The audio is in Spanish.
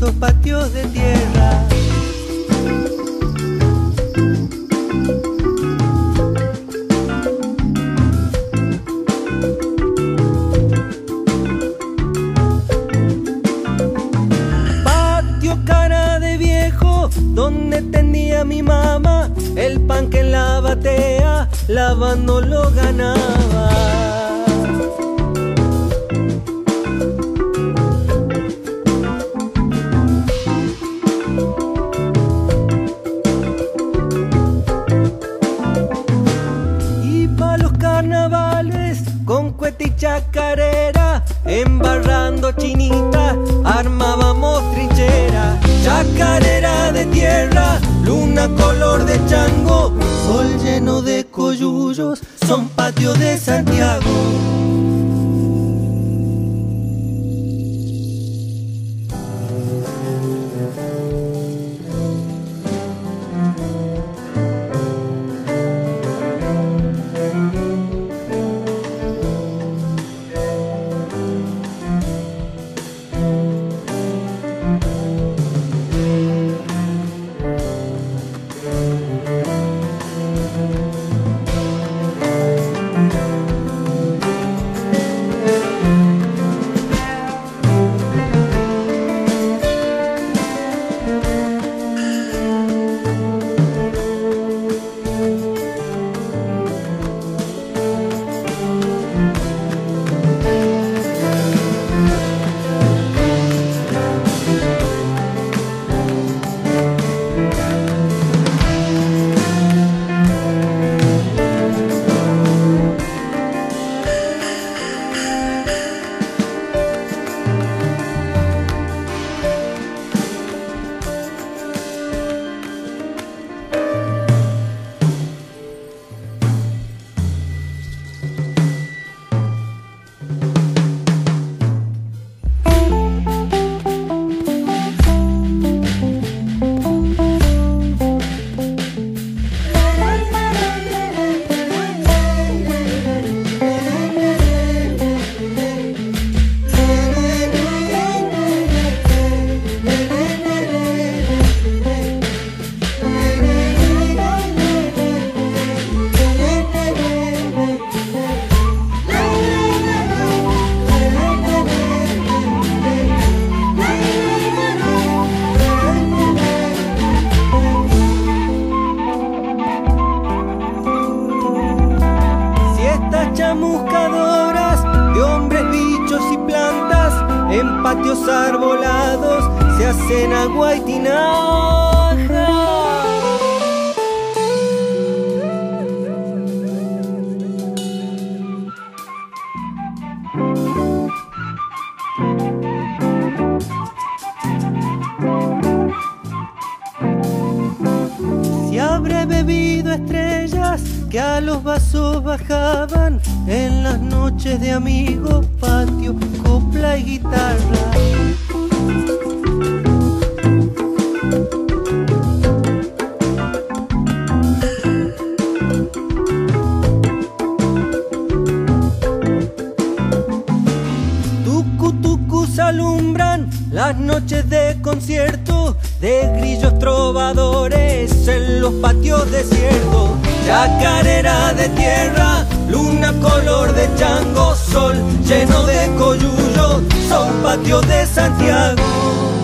esos patios de tierra. Patio cara de viejo, donde tendía mi mamá el pan que en la batea lavando lo ganaba. Y pa' los carnavales con cuete y chacarera, embarrando chinita, armábamos trinchera. Chacarera de tierra, luna color de chango, sol lleno de coyullos, son patios de Santiago. Chamuscadoras de hombres, bichos y plantas, en patios arbolados se hacen agua y tinaja. Si habré bebido estrellas que a los vasos bajaban en las noches de amigos, patio, copla y guitarra. Tucutucus alumbran las noches de concierto de grillos trovadores en los patios desiertos. Chacarera de tierra, luna color de chango, sol lleno de coyullos, son patios de Santiago.